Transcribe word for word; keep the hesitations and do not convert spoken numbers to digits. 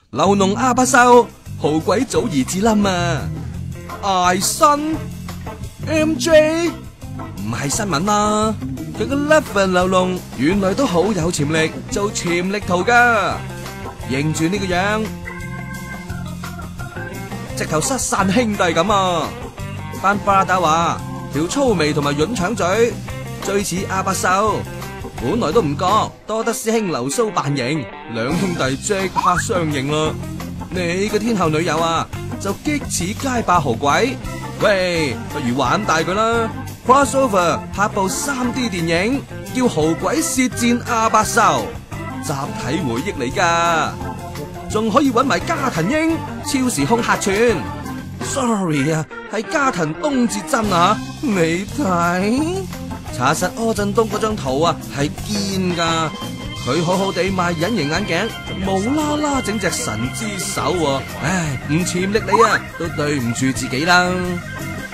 流農阿伯秀豪鬼祖兒子冧啊！艾新 M J 唔係新聞啦，佢個 Level 流農原來都好有潛力做潛力圖噶，認住呢個樣，直頭失散兄弟咁啊！班巴打話條粗眉同埋潤腸嘴最似阿伯秀，本來都唔覺，多得師兄流蘇扮型，兩兄弟即刻相認啦！你嘅天后女友啊，就激似街霸豪鬼，喂，不如玩大佢啦 ！Crossover 拍部 三 D 電影，叫豪鬼舌戰阿伯秀，集體回憶嚟噶，仲可以搵埋加藤鷹超時空客串。Sorry 啊，係加藤東至真啊，你睇查實柯震東嗰張圖啊係堅噶。佢好好地賣隱形眼鏡，無啦啦整隻神之手喎，唉，唔潛力你啊，都對唔住自己啦。